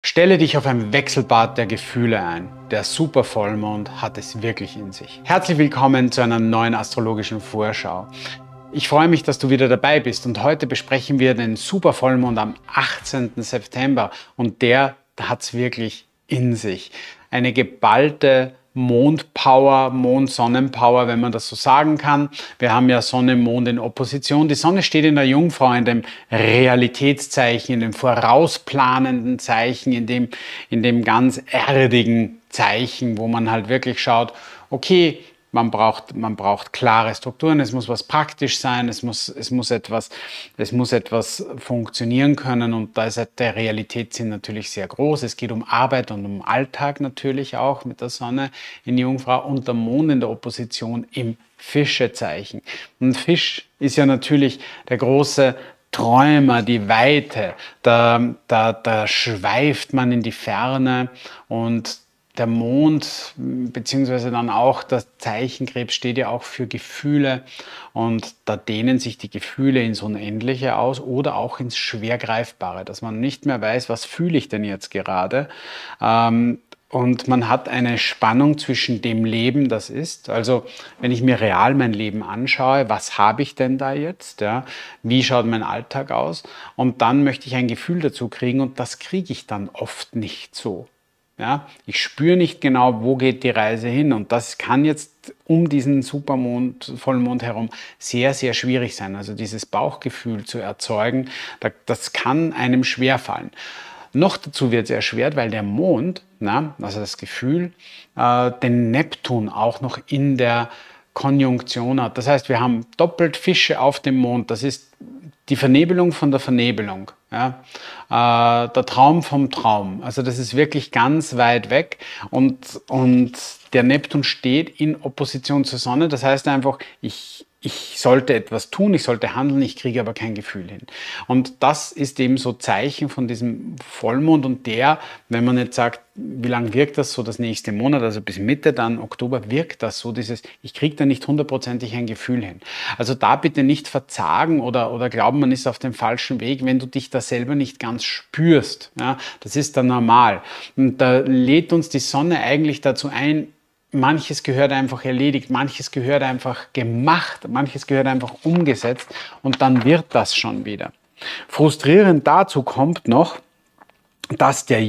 Stelle dich auf ein Wechselbad der Gefühle ein. Der Supervollmond hat es wirklich in sich. Herzlich willkommen zu einer neuen astrologischen Vorschau. Ich freue mich, dass du wieder dabei bist und heute besprechen wir den Supervollmond am 18. September und der hat es wirklich in sich. Eine geballte Mondpower, Mond-Sonnenpower, wenn man das so sagen kann. Wir haben ja Sonne, Mond in Opposition. Die Sonne steht in der Jungfrau, in dem Realitätszeichen, in dem vorausplanenden Zeichen, in dem ganz erdigen Zeichen, wo man halt wirklich schaut, okay, man braucht klare Strukturen, es muss was praktisch sein, es muss etwas funktionieren können und da ist der Realitätssinn natürlich sehr groß. Es geht um Arbeit und um Alltag natürlich auch mit der Sonne in Jungfrau und der Mond in der Opposition im Fischezeichen. Und Fisch ist ja natürlich der große Träumer, die Weite, da schweift man in die Ferne und der Mond, beziehungsweise dann auch das Zeichen Krebs steht ja auch für Gefühle und da dehnen sich die Gefühle ins Unendliche aus oder auch ins Schwergreifbare, dass man nicht mehr weiß, was fühle ich denn jetzt gerade. Und man hat eine Spannung zwischen dem Leben, das ist, also wenn ich mir real mein Leben anschaue, was habe ich denn da jetzt, ja? Wie schaut mein Alltag aus und dann möchte ich ein Gefühl dazu kriegen und das kriege ich dann oft nicht so. Ja, ich spüre nicht genau, wo geht die Reise hin und das kann jetzt um diesen Supermond, Vollmond herum sehr, sehr schwierig sein. Also dieses Bauchgefühl zu erzeugen, das kann einem schwerfallen. Noch dazu wird es erschwert, weil der Mond, also das Gefühl, den Neptun auch noch in der Konjunktion hat. Das heißt, wir haben doppelt Fische auf dem Mond. Das ist die Vernebelung von der Vernebelung. Ja, der Traum vom Traum. Also das ist wirklich ganz weit weg und der Neptun steht in Opposition zur Sonne. Das heißt einfach, ich sollte etwas tun, ich sollte handeln, ich kriege aber kein Gefühl hin. Und das ist eben so Zeichen von diesem Vollmond und der, wenn man jetzt sagt, wie lange wirkt das so das nächste Monat, also bis Mitte dann Oktober wirkt das so, ich kriege da nicht hundertprozentig ein Gefühl hin. Also da bitte nicht verzagen oder glauben, man ist auf dem falschen Weg, wenn du dich da selber nicht ganz spürst. Ja, das ist dann normal. Und da lädt uns die Sonne eigentlich dazu ein, manches gehört einfach erledigt, manches gehört einfach gemacht, manches gehört einfach umgesetzt und dann wird das schon wieder. Frustrierend dazu kommt noch, dass der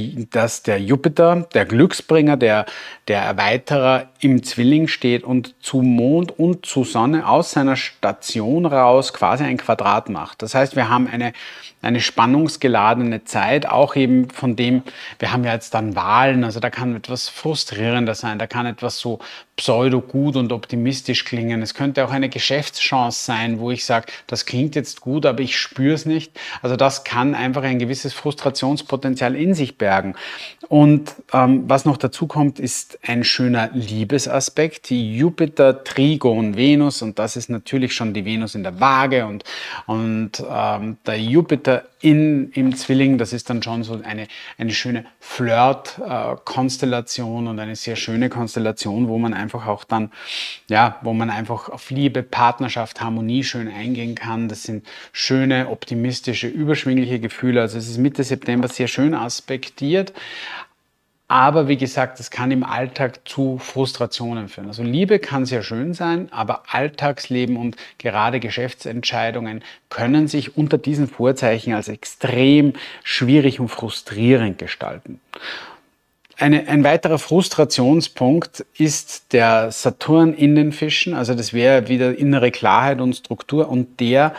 Jupiter, der Glücksbringer, der Erweiterer im Zwilling steht und zu Mond und zu Sonne aus seiner Station raus quasi ein Quadrat macht. Das heißt, wir haben eine spannungsgeladene Zeit, auch eben von dem, wir haben ja jetzt dann Wahlen, also da kann etwas frustrierender sein, da kann etwas so pseudo-gut und optimistisch klingen. Es könnte auch eine Geschäftschance sein, wo ich sage, das klingt jetzt gut, aber ich spüre es nicht. Also das kann einfach ein gewisses Frustrationspotenzial in sich bergen. Und was noch dazu kommt, ist ein schöner Liebesaspekt, die Jupiter-Trigon Venus und das ist natürlich schon die Venus in der Waage und der Jupiter im Zwilling, das ist dann schon so eine schöne Flirt-Konstellation und eine sehr schöne Konstellation, wo man einfach auch dann, ja, wo man einfach auf Liebe, Partnerschaft, Harmonie schön eingehen kann. Das sind schöne, optimistische, überschwingliche Gefühle. Also es ist Mitte September sehr schön aspektiert. Aber wie gesagt, das kann im Alltag zu Frustrationen führen. Also Liebe kann sehr schön sein, aber Alltagsleben und gerade Geschäftsentscheidungen können sich unter diesen Vorzeichen als extrem schwierig und frustrierend gestalten. Ein weiterer Frustrationspunkt ist der Saturn in den Fischen. Also das wäre wieder innere Klarheit und Struktur und der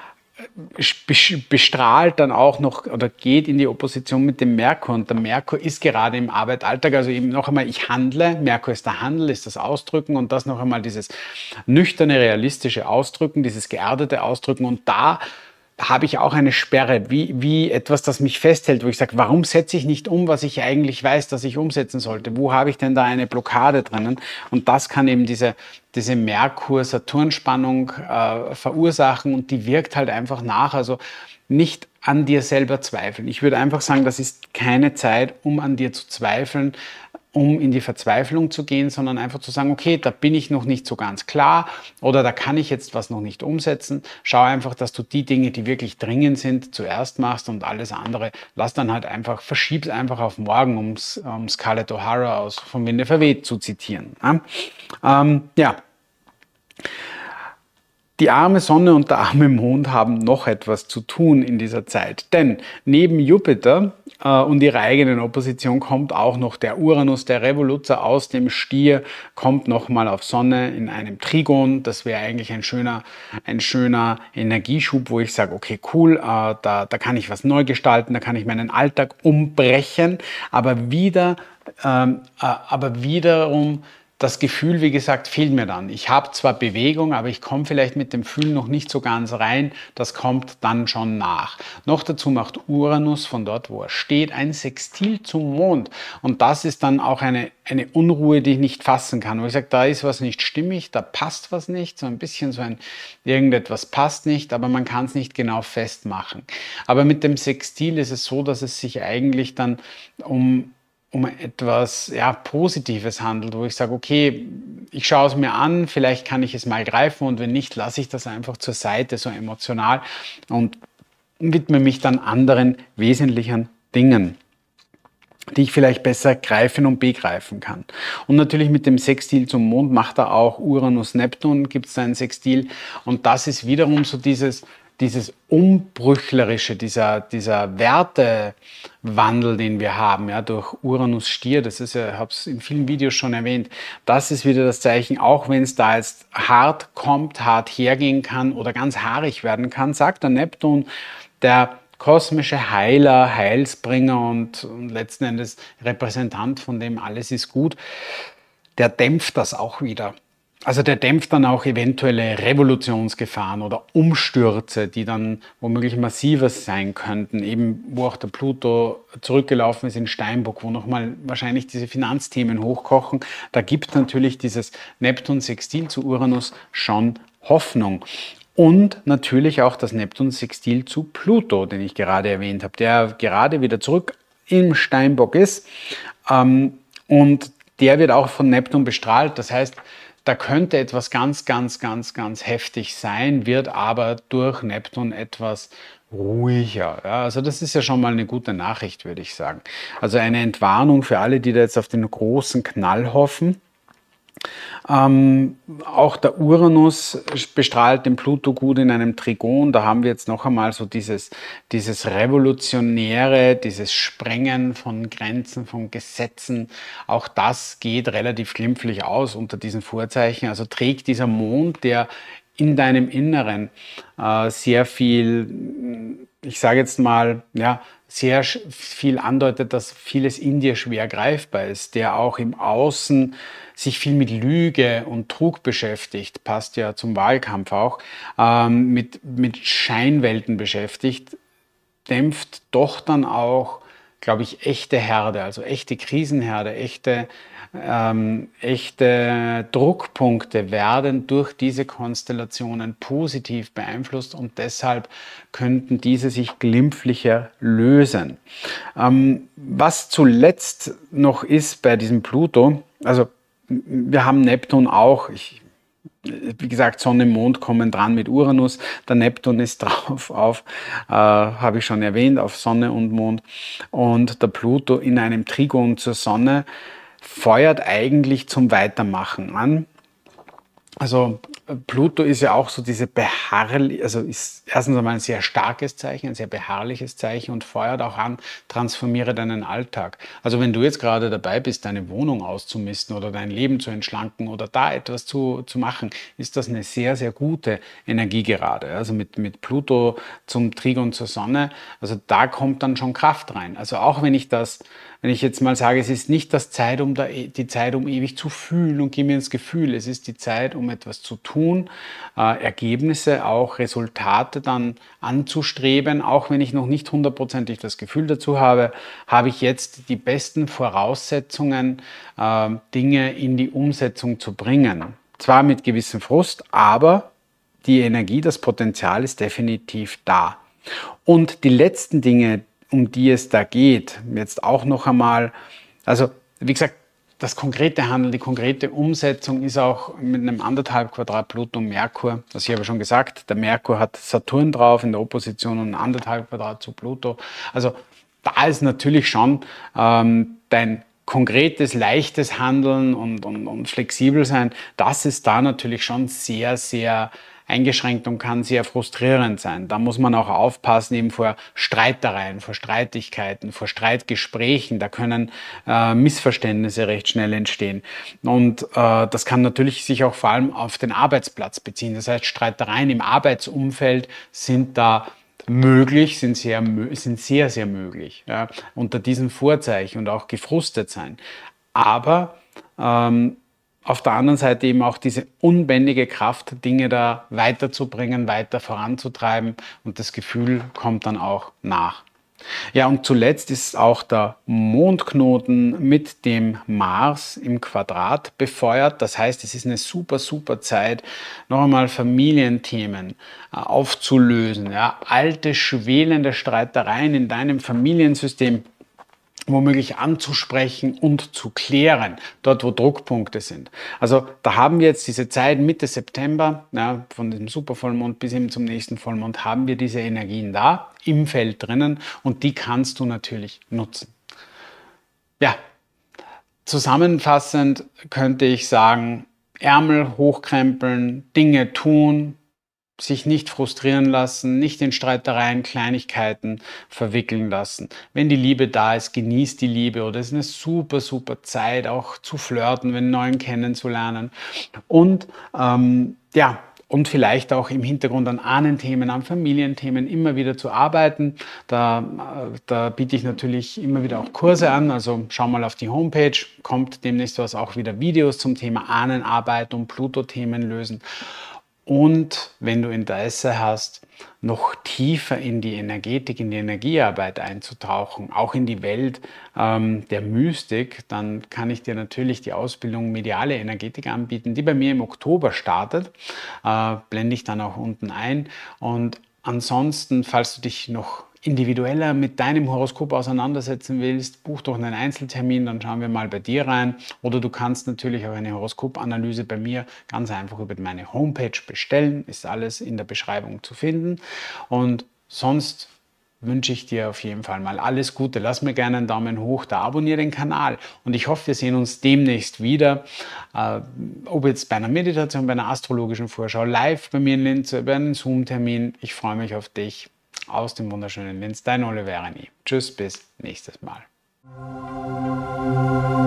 bestrahlt dann auch noch oder geht in die Opposition mit dem Merkur und der Merkur ist gerade im Arbeit-Alltag, also eben noch einmal, ich handle, Merkur ist der Handel, ist das Ausdrücken und das noch einmal dieses nüchterne, realistische Ausdrücken, dieses geerdete Ausdrücken und da habe ich auch eine Sperre, wie etwas, das mich festhält, wo ich sage, warum setze ich nicht um, was ich eigentlich weiß, dass ich umsetzen sollte? Wo habe ich denn da eine Blockade drinnen? Und das kann eben diese Merkur-Saturn-Spannung verursachen und die wirkt halt einfach nach. Also nicht an dir selber zweifeln. Ich würde einfach sagen, das ist keine Zeit, um an dir zu zweifeln. um in die Verzweiflung zu gehen, sondern einfach zu sagen, okay, da bin ich noch nicht so ganz klar oder da kann ich jetzt was noch nicht umsetzen. Schau einfach, dass du die Dinge, die wirklich dringend sind, zuerst machst und alles andere lass dann halt einfach, verschieb's einfach auf morgen, um Scarlett O'Hara aus Von Winde verweht zu zitieren. Ja. Die arme Sonne und der arme Mond haben noch etwas zu tun in dieser Zeit, denn neben Jupiter und ihrer eigenen Opposition kommt auch noch der Uranus, der Revoluzer aus dem Stier, kommt nochmal auf Sonne in einem Trigon. Das wäre eigentlich ein schöner Energieschub, wo ich sage, okay, cool, da kann ich was neu gestalten, da kann ich meinen Alltag umbrechen, aber wiederum das Gefühl, wie gesagt, fehlt mir dann. Ich habe zwar Bewegung, aber ich komme vielleicht mit dem Fühlen noch nicht so ganz rein. Das kommt dann schon nach. Noch dazu macht Uranus von dort, wo er steht, ein Sextil zum Mond. Und das ist dann auch eine Unruhe, die ich nicht fassen kann. Wo ich sage, da ist was nicht stimmig, da passt was nicht. So ein bisschen irgendetwas passt nicht, aber man kann es nicht genau festmachen. Aber mit dem Sextil ist es so, dass es sich eigentlich dann um etwas Positives handelt, wo ich sage, okay, ich schaue es mir an, vielleicht kann ich es mal greifen und wenn nicht, lasse ich das einfach zur Seite, so emotional und widme mich dann anderen wesentlichen Dingen, die ich vielleicht besser greifen und begreifen kann. Und natürlich mit dem Sextil zum Mond macht er auch Uranus-Neptun, gibt es da ein Sextil und das ist wiederum so dieses Umbrüchlerische, dieser Wertewandel, den wir haben, ja, durch Uranus-Stier, das ist ja, ich habe es in vielen Videos schon erwähnt, das ist wieder das Zeichen, auch wenn es da jetzt hart kommt, hart hergehen kann oder ganz haarig werden kann, sagt der Neptun, der kosmische Heiler, Heilsbringer und letzten Endes Repräsentant von dem alles ist gut, der dämpft das auch wieder. Also der dämpft dann auch eventuelle Revolutionsgefahren oder Umstürze, die dann womöglich massiver sein könnten, eben wo auch der Pluto zurückgelaufen ist in Steinbock, wo nochmal wahrscheinlich diese Finanzthemen hochkochen. Da gibt natürlich dieses Neptun-Sextil zu Uranus schon Hoffnung. Und natürlich auch das Neptun-Sextil zu Pluto, den ich gerade erwähnt habe, der gerade wieder zurück im Steinbock ist. Und der wird auch von Neptun bestrahlt. Das heißt, da könnte etwas ganz heftig sein, wird aber durch Neptun etwas ruhiger. Ja, also das ist ja schon mal eine gute Nachricht, würde ich sagen. Also eine Entwarnung für alle, die da jetzt auf den großen Knall hoffen. Auch der Uranus bestrahlt den Pluto gut in einem Trigon. Da haben wir jetzt noch einmal so dieses Revolutionäre, dieses Sprengen von Grenzen, von Gesetzen. Auch das geht relativ glimpflich aus unter diesen Vorzeichen. Also trägt dieser Mond, der in deinem Inneren sehr viel, ich sage jetzt mal, ja, sehr viel andeutet, dass vieles in dir schwer greifbar ist, der auch im Außen sich viel mit Lüge und Trug beschäftigt, passt ja zum Wahlkampf auch, mit Scheinwelten beschäftigt, dämpft doch dann auch, glaube ich, echte Herde, also echte Krisenherde, echte Druckpunkte werden durch diese Konstellationen positiv beeinflusst und deshalb könnten diese sich glimpflicher lösen. Was zuletzt noch ist bei diesem Pluto, also wir haben Neptun auch, wie gesagt, Sonne, Mond kommen dran mit Uranus, der Neptun ist drauf habe ich schon erwähnt, auf Sonne und Mond und der Pluto in einem Trigon zur Sonne feuert eigentlich zum Weitermachen an. Also Pluto ist ja auch so diese also ist erstens einmal ein sehr starkes Zeichen, ein sehr beharrliches Zeichen und feuert auch an, transformiere deinen Alltag. Also wenn du jetzt gerade dabei bist, deine Wohnung auszumisten oder dein Leben zu entschlanken oder da etwas zu machen, ist das eine sehr, sehr gute Energie gerade. Also mit Pluto zum Trigon zur Sonne, also da kommt dann schon Kraft rein. Also auch wenn ich jetzt mal sage, es ist nicht die Zeit, um ewig zu fühlen und geh mir ins Gefühl. Es ist die Zeit, um etwas zu tun, Ergebnisse, auch Resultate dann anzustreben. Auch wenn ich noch nicht hundertprozentig das Gefühl dazu habe, habe ich jetzt die besten Voraussetzungen, Dinge in die Umsetzung zu bringen. Zwar mit gewissem Frust, aber die Energie, das Potenzial ist definitiv da. Und die letzten Dinge, um die es da geht, jetzt auch noch einmal, also wie gesagt, das konkrete Handeln, die konkrete Umsetzung ist auch mit einem 1,5 Quadrat Pluto-Merkur. Das ich aber schon gesagt, der Merkur hat Saturn drauf in der Opposition und 1,5 Quadrat zu Pluto. Also da ist natürlich schon dein konkretes, leichtes Handeln und flexibel sein, das ist da natürlich schon sehr, sehr eingeschränkt und kann sehr frustrierend sein. Da muss man auch aufpassen eben vor Streitereien, vor Streitigkeiten, vor Streitgesprächen. Da können Missverständnisse recht schnell entstehen. Und das kann natürlich sich auch vor allem auf den Arbeitsplatz beziehen. Das heißt, Streitereien im Arbeitsumfeld sind da möglich, sind sehr, sehr möglich, ja, unter diesen Vorzeichen und auch gefrustet sein. Aber auf der anderen Seite eben auch diese unbändige Kraft, Dinge da weiterzubringen, weiter voranzutreiben und das Gefühl kommt dann auch nach. Ja, und zuletzt ist auch der Mondknoten mit dem Mars im Quadrat befeuert. Das heißt, es ist eine super, super Zeit, noch einmal Familienthemen aufzulösen. Ja, alte, schwelende Streitereien in deinem Familiensystem womöglich anzusprechen und zu klären, dort wo Druckpunkte sind. Also da haben wir jetzt diese Zeit Mitte September, ja, von diesem Supervollmond bis hin zum nächsten Vollmond, haben wir diese Energien da im Feld drinnen und die kannst du natürlich nutzen. Ja, zusammenfassend könnte ich sagen, Ärmel hochkrempeln, Dinge tun, sich nicht frustrieren lassen, nicht in Streitereien, Kleinigkeiten verwickeln lassen. Wenn die Liebe da ist, genießt die Liebe oder es ist eine super, super Zeit, auch zu flirten, wenn Neuen kennenzulernen. Und ja, und vielleicht auch im Hintergrund an Ahnenthemen, an Familienthemen immer wieder zu arbeiten. Da biete ich natürlich immer wieder auch Kurse an, also schau mal auf die Homepage, kommt demnächst was auch wieder Videos zum Thema Ahnenarbeit und Pluto-Themen lösen. Und wenn du Interesse hast, noch tiefer in die Energetik, in die Energiearbeit einzutauchen, auch in die Welt der Mystik, dann kann ich dir natürlich die Ausbildung Mediale Energetik anbieten, die bei mir im Oktober startet. Blende ich dann auch unten ein. Und ansonsten, falls du dich noch individueller mit deinem Horoskop auseinandersetzen willst, buch doch einen Einzeltermin, dann schauen wir mal bei dir rein. Oder du kannst natürlich auch eine Horoskopanalyse bei mir ganz einfach über meine Homepage bestellen. Ist alles in der Beschreibung zu finden. Und sonst wünsche ich dir auf jeden Fall mal alles Gute. Lass mir gerne einen Daumen hoch da, abonniere den Kanal und ich hoffe, wir sehen uns demnächst wieder. Ob jetzt bei einer Meditation, bei einer astrologischen Vorschau, live bei mir in Linz, bei einem Zoom-Termin. Ich freue mich auf dich. Aus dem wunderschönen Linz, dein Oliver Reni. Tschüss, bis nächstes Mal.